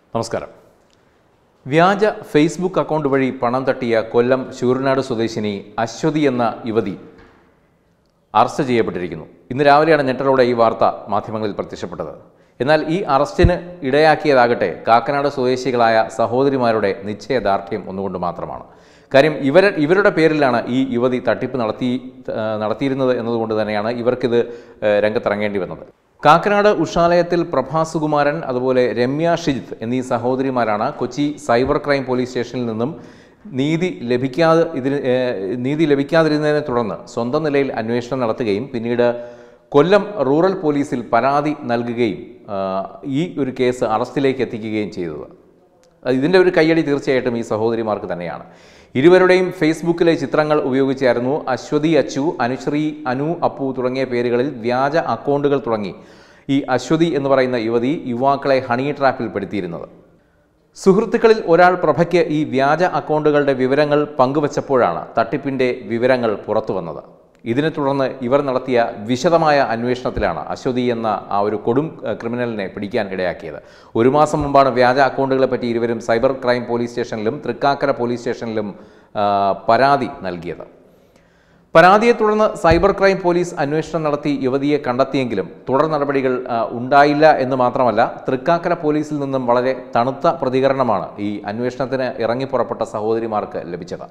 നമസ്കാരം. വ്യാജ Facebook account വഴി പണം തട്ടിയ കൊല്ലം ശൂരനാട് സ്വദേശിനി അശ്വതി എന്ന യുവതി അറസ്റ്റ് ചെയ്യപ്പെട്ടിരിക്കുന്നു. ഇന്ന് രാവിലെയാണ് ഞെട്ടലോടെ ഈ വാർത്ത മാധ്യമങ്ങളിൽ പ്രത്യക്ഷപ്പെട്ടത്. എന്നാൽ ഈ അറസ്റ്റിന് ഇടയാക്കിയതാകട്ടെ കാക്കനാട് സ്വദേശികളായ സഹോദരിമാരുടെ നിശ്ചയദാർഢ്യം ഒന്നുകൊണ്ട് മാത്രമാണ്. കാര്യം ഇവരുടെ പേരിലാണ് ഈ യുവതി തട്ടിപ്പ് നടത്തിയിരുന്നത് എന്നതുകൊണ്ട് തന്നെയാണ് ഇവർക്കിത് രംഗത്തിറങ്ങേണ്ടി വന്നത്. കാക്കനാട് ഉഷാലയത്തിൽ പ്രഭാസുകുമാരൻ, അതുപോലെ രമ്യ ഷിജിത്ത് എന്നീ സഹോദരിമാരാണ് കൊച്ചി സൈബർ ക്രൈം പോലീസ് സ്റ്റേഷനിൽ നിന്നും നീതി ലഭിക്കാതിരുന്നതിനെ തുടർന്ന് സ്വന്തം നിലയിൽ അന്വേഷണം നടത്തുകയും പിന്നീട് കൊല്ലം റൂറൽ പോലീസിൽ പരാതി നൽകുകയും ഈ ഒരു കേസ് അറസ്റ്റിലേക്ക് എത്തിക്കുകയും ചെയ്തത്. ഇതിൻ്റെ ഒരു കയ്യടി തീർച്ചയായിട്ടും ഈ സഹോദരിമാർക്ക് തന്നെയാണ്. ഇരുവരുടെയും ഫേസ്ബുക്കിലെ ചിത്രങ്ങൾ ഉപയോഗിച്ചായിരുന്നു അശ്വതി അച്ചു, അനുശ്രീ, അനു, അപ്പു തുടങ്ങിയ പേരുകളിൽ വ്യാജ അക്കൗണ്ടുകൾ തുടങ്ങി ഈ അശ്വതി എന്ന് പറയുന്ന യുവതി യുവാക്കളെ ഹണി ട്രാപ്പിൽ പെടുത്തിയിരുന്നത്. സുഹൃത്തുക്കളിൽ ഒരാൾ പ്രഭയ്ക്ക് ഈ വ്യാജ അക്കൗണ്ടുകളുടെ വിവരങ്ങൾ പങ്കുവച്ചപ്പോഴാണ് തട്ടിപ്പിൻ്റെ വിവരങ്ങൾ പുറത്തു വന്നത്. ഇതിനെ തുടർന്ന് ഇവർ നടത്തിയ വിശദമായ അന്വേഷണത്തിലാണ് അശ്വതി എന്ന ആ ഒരു കൊടും ക്രിമിനലിനെ പിടിക്കാൻ ഇടയാക്കിയത്. ഒരു മാസം മുമ്പാണ് വ്യാജ അക്കൗണ്ടുകളെപ്പറ്റി ഇരുവരും സൈബർ ക്രൈം പോലീസ് സ്റ്റേഷനിലും തൃക്കാക്കര പോലീസ് സ്റ്റേഷനിലും പരാതി നൽകിയത്. പരാതിയെ തുടർന്ന് സൈബർ ക്രൈം പോലീസ് അന്വേഷണം നടത്തി യുവതിയെ കണ്ടെത്തിയെങ്കിലും തുടർ നടപടികൾ ഉണ്ടായില്ല എന്ന് മാത്രമല്ല, തൃക്കാക്കര പോലീസിൽ നിന്നും വളരെ തണുത്ത പ്രതികരണമാണ് ഈ അന്വേഷണത്തിന് ഇറങ്ങിപ്പുറപ്പെട്ട സഹോദരിമാർക്ക് ലഭിച്ചത്.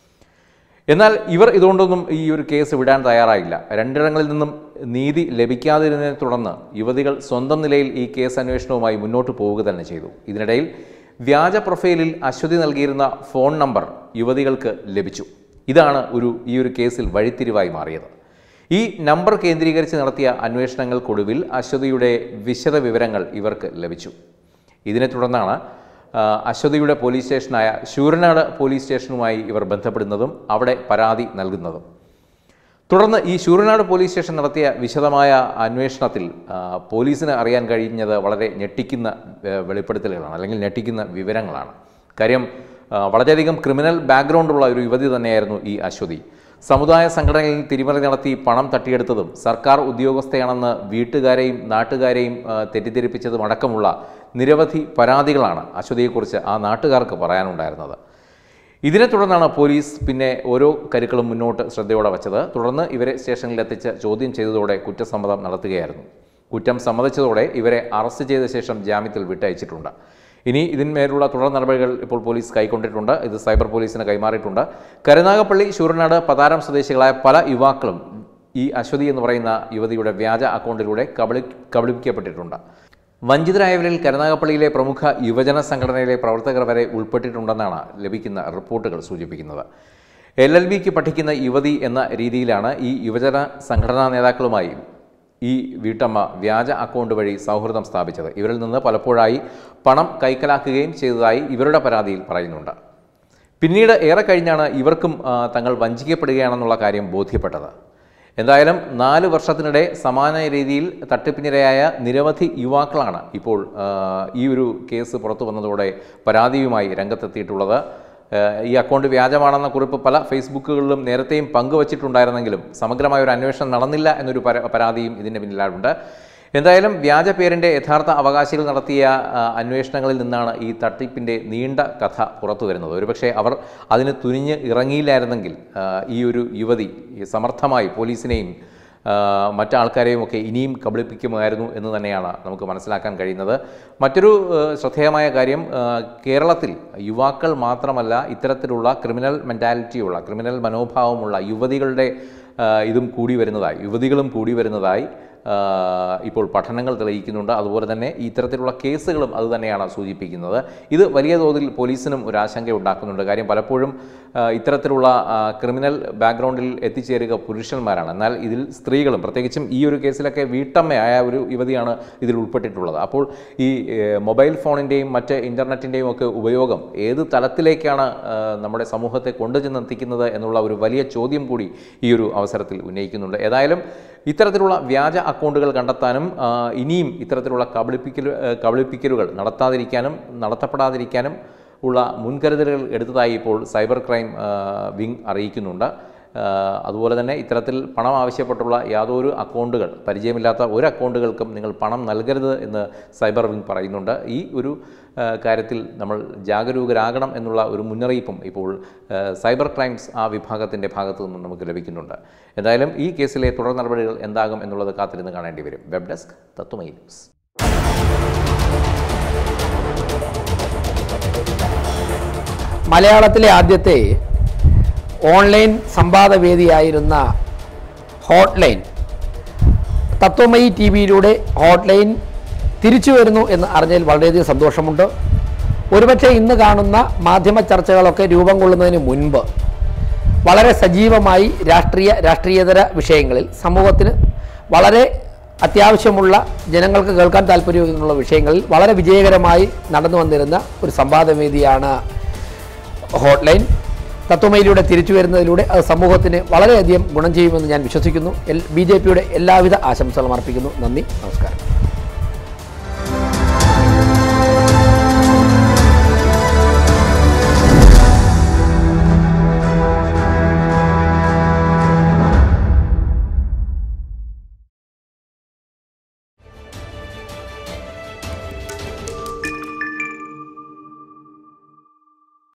എന്നാൽ ഇവർ ഇതുകൊണ്ടൊന്നും ഈ ഒരു കേസ് വിടാൻ തയ്യാറായില്ല. രണ്ടിടങ്ങളിൽ നിന്നും നീതി ലഭിക്കാതിരുന്നതിനെ തുടർന്ന് യുവതികൾ സ്വന്തം നിലയിൽ ഈ കേസ് അന്വേഷണവുമായി മുന്നോട്ട് പോവുക തന്നെ ചെയ്തു. ഇതിനിടയിൽ വ്യാജ പ്രൊഫൈലിൽ അശ്വതി നൽകിയിരുന്ന ഫോൺ നമ്പർ യുവതികൾക്ക് ലഭിച്ചു. ഇതാണ് ഈ ഒരു കേസിൽ വഴിത്തിരിവായി മാറിയത്. ഈ നമ്പർ കേന്ദ്രീകരിച്ച് നടത്തിയ അന്വേഷണങ്ങൾക്കൊടുവിൽ അശ്വതിയുടെ വിശദ വിവരങ്ങൾ ഇവർക്ക് ലഭിച്ചു. ഇതിനെ തുടർന്നാണ് അശ്വതിയുടെ പോലീസ് സ്റ്റേഷനായ ശൂരനാട് പോലീസ് സ്റ്റേഷനുമായി ഇവർ ബന്ധപ്പെടുന്നതും അവിടെ പരാതി നൽകുന്നതും. തുടർന്ന് ഈ ശൂരനാട് പോലീസ് സ്റ്റേഷൻ നടത്തിയ വിശദമായ അന്വേഷണത്തിൽ പോലീസിന് അറിയാൻ കഴിഞ്ഞത് വളരെ ഞെട്ടിക്കുന്ന വെളിപ്പെടുത്തലുകളാണ്, അല്ലെങ്കിൽ ഞെട്ടിക്കുന്ന വിവരങ്ങളാണ്. കാര്യം വളരെയധികം ക്രിമിനൽ ബാക്ക്ഗ്രൗണ്ടുള്ള ഒരു യുവതി തന്നെയായിരുന്നു ഈ അശ്വതി. സമുദായ സംഘടനയിൽ തിരിമറി നടത്തി പണം തട്ടിയെടുത്തതും സർക്കാർ ഉദ്യോഗസ്ഥയാണെന്ന് വീട്ടുകാരെയും നാട്ടുകാരെയും തെറ്റിദ്ധരിപ്പിച്ചതും അടക്കമുള്ള നിരവധി പരാതികളാണ് അശ്വതിയെക്കുറിച്ച് ആ നാട്ടുകാർക്ക് പറയാനുണ്ടായിരുന്നത്. ഇതിനെ തുടർന്നാണ് പോലീസ് പിന്നെ ഓരോ കരുക്കളും മുന്നോട്ട് ശ്രദ്ധയോടെ വച്ചത്. തുടർന്ന് ഇവരെ സ്റ്റേഷനിലെത്തിച്ച് ചോദ്യം ചെയ്തതോടെ കുറ്റസമ്മതം നടത്തുകയായിരുന്നു. കുറ്റം സമ്മതിച്ചതോടെ ഇവരെ അറസ്റ്റ് ചെയ്ത ശേഷം ജാമ്യത്തിൽ വിട്ടയച്ചിട്ടുണ്ട്. ഇനി ഇതിന്മേലുള്ള തുടർ നടപടികൾ ഇപ്പോൾ പോലീസ് കൈക്കൊണ്ടിട്ടുണ്ട്. ഇത് സൈബർ പോലീസിന് കൈമാറിയിട്ടുണ്ട്. കരുനാഗപ്പള്ളി, ശൂരനാട്, പതാരം സ്വദേശികളായ പല യുവാക്കളും ഈ അശ്വതി എന്ന് പറയുന്ന യുവതിയുടെ വ്യാജ അക്കൗണ്ടിലൂടെ കബളിപ്പിക്കപ്പെട്ടിട്ടുണ്ട്. വഞ്ചിതരായവരിൽ കരുനാഗപ്പള്ളിയിലെ പ്രമുഖ യുവജന സംഘടനയിലെ പ്രവർത്തകർ വരെ ഉൾപ്പെട്ടിട്ടുണ്ടെന്നാണ് ലഭിക്കുന്ന റിപ്പോർട്ടുകൾ സൂചിപ്പിക്കുന്നത്. LLBക്ക് പഠിക്കുന്ന യുവതി എന്ന രീതിയിലാണ് ഈ യുവജന സംഘടനാ നേതാക്കളുമായി ഈ വീട്ടമ്മ വ്യാജ അക്കൗണ്ട് വഴി സൗഹൃദം സ്ഥാപിച്ചത്. ഇവരിൽ നിന്ന് പലപ്പോഴായി പണം കൈക്കലാക്കുകയും ചെയ്തതായി ഇവരുടെ പരാതിയിൽ പറയുന്നുണ്ട്. പിന്നീട് ഏറെ കഴിഞ്ഞാണ് ഇവർക്കും തങ്ങൾ വഞ്ചിക്കപ്പെടുകയാണെന്നുള്ള കാര്യം ബോധ്യപ്പെട്ടത്. എന്തായാലും 4 വർഷത്തിനിടെ സമാന രീതിയിൽ തട്ടിപ്പിനിരയായ നിരവധി യുവാക്കളാണ് ഇപ്പോൾ ഈ ഒരു കേസ് പുറത്തു വന്നതോടെ പരാതിയുമായി രംഗത്തെത്തിയിട്ടുള്ളത്. ഈ അക്കൗണ്ട് വ്യാജമാണെന്ന കുറിപ്പ് പല ഫേസ്ബുക്കുകളിലും നേരത്തെയും പങ്കുവച്ചിട്ടുണ്ടായിരുന്നെങ്കിലും സമഗ്രമായ ഒരു അന്വേഷണം നടന്നില്ല എന്നൊരു പരാതിയും ഇതിൻ്റെ പിന്നിലുണ്ട്. എന്തായാലും വ്യാജ പേരിൻ്റെ യഥാർത്ഥ അവകാശികൾ നടത്തിയ അന്വേഷണങ്ങളിൽ നിന്നാണ് ഈ തട്ടിപ്പിൻ്റെ നീണ്ട കഥ പുറത്തു വരുന്നത്. ഒരുപക്ഷെ അവർ അതിന് തുനിഞ്ഞ് ഇറങ്ങിയില്ലായിരുന്നെങ്കിൽ ഈ ഒരു യുവതി സമർത്ഥമായി പോലീസിനെയും മറ്റാൾക്കാരെയും ഒക്കെ ഇനിയും കബളിപ്പിക്കുമായിരുന്നു എന്ന് തന്നെയാണ് നമുക്ക് മനസ്സിലാക്കാൻ കഴിയുന്നത്. മറ്റൊരു ശ്രദ്ധേയമായ കാര്യം, കേരളത്തിൽ യുവാക്കൾ മാത്രമല്ല ഇത്തരത്തിലുള്ള ക്രിമിനൽ മെൻറ്റാലിറ്റിയുള്ള, ക്രിമിനൽ മനോഭാവമുള്ള യുവതികളും കൂടി വരുന്നതായി ഇപ്പോൾ പഠനങ്ങൾ തെളിയിക്കുന്നുണ്ട്. അതുപോലെ തന്നെ ഇത്തരത്തിലുള്ള കേസുകളും അതുതന്നെയാണ് സൂചിപ്പിക്കുന്നത്. ഇത് വലിയ തോതിൽ പോലീസിനും ഒരു ആശങ്ക ഉണ്ടാക്കുന്നുണ്ട്. കാര്യം പലപ്പോഴും ഇത്തരത്തിലുള്ള ക്രിമിനൽ ബാക്ക്ഗ്രൗണ്ടിൽ എത്തിച്ചേരുക പുരുഷന്മാരാണ്. എന്നാൽ ഇതിൽ സ്ത്രീകളും, പ്രത്യേകിച്ചും ഈ ഒരു കേസിലൊക്കെ വീട്ടമ്മയായ ഒരു യുവതിയാണ് ഇതിൽ ഉൾപ്പെട്ടിട്ടുള്ളത്. അപ്പോൾ ഈ മൊബൈൽ ഫോണിൻ്റെയും മറ്റ് ഇൻ്റർനെറ്റിൻ്റെയും ഒക്കെ ഉപയോഗം ഏത് തലത്തിലേക്കാണ് നമ്മുടെ സമൂഹത്തെ കൊണ്ടുചെന്നെത്തിക്കുന്നത് എന്നുള്ള ഒരു വലിയ ചോദ്യം കൂടി ഈ ഒരു അവസരത്തിൽ ഉന്നയിക്കുന്നുണ്ട്. ഏതായാലും ഇത്തരത്തിലുള്ള വ്യാജ അക്കൗണ്ടുകൾ കണ്ടെത്താനും ഇനിയും ഇത്തരത്തിലുള്ള കബളിപ്പിക്കലുകൾ നടത്തപ്പെടാതിരിക്കാനും ഉള്ള മുൻകരുതലുകൾ എടുത്തതായി ഇപ്പോൾ സൈബർ ക്രൈം വിങ് അറിയിക്കുന്നുണ്ട്. അതുപോലെ തന്നെ ഇത്തരത്തിൽ പണം ആവശ്യപ്പെട്ടുള്ള യാതൊരു അക്കൗണ്ടുകൾ, പരിചയമില്ലാത്ത ഒരു അക്കൗണ്ടുകൾക്കും നിങ്ങൾ പണം നൽകരുത് എന്ന് സൈബർ വിങ് പറയുന്നുണ്ട്. ഈ ഒരു കാര്യത്തിൽ നമ്മൾ ജാഗരൂകരാകണം എന്നുള്ള ഒരു മുന്നറിയിപ്പും ഇപ്പോൾ സൈബർ ക്രൈംസ് ആ വിഭാഗത്തിൻ്റെ ഭാഗത്തു നിന്നും നമുക്ക് ലഭിക്കുന്നുണ്ട്. എന്തായാലും ഈ കേസിലെ തുടർ നടപടികൾ എന്താകും എന്നുള്ളത് കാത്തിരുന്ന് കാണേണ്ടി വരും. Web desk Tathwamayi news. മലയാളത്തിലെ ആദ്യത്തെ ഓൺലൈൻ സംവാദവേദിയായിരുന്ന ഹോട്ട്ലൈൻ, തത്വമയി ടി വിയിലൂടെ ഹോട്ട്ലൈൻ തിരിച്ചു വരുന്നു എന്ന് അറിഞ്ഞതിൽ വളരെയധികം സന്തോഷമുണ്ട്. ഒരുപക്ഷെ ഇന്ന് കാണുന്ന മാധ്യമ ചർച്ചകളൊക്കെ രൂപം കൊള്ളുന്നതിന് മുൻപ് വളരെ സജീവമായി രാഷ്ട്രീയേതര വിഷയങ്ങളിൽ സമൂഹത്തിന് വളരെ അത്യാവശ്യമുള്ള, ജനങ്ങൾക്ക് കേൾക്കാൻ താല്പര്യമുള്ള വിഷയങ്ങളിൽ വളരെ വിജയകരമായി നടന്നു വന്നിരുന്ന ഒരു സംവാദവേദിയാണ് ഹോട്ട്ലൈൻ. തത്വമയിലൂടെ തിരിച്ചു വരുന്നതിലൂടെ അത് സമൂഹത്തിന് വളരെയധികം ഗുണം ചെയ്യുമെന്ന് ഞാൻ വിശ്വസിക്കുന്നു. BJPയുടെ എല്ലാവിധ ആശംസകളും അർപ്പിക്കുന്നു. നന്ദി, നമസ്കാരം.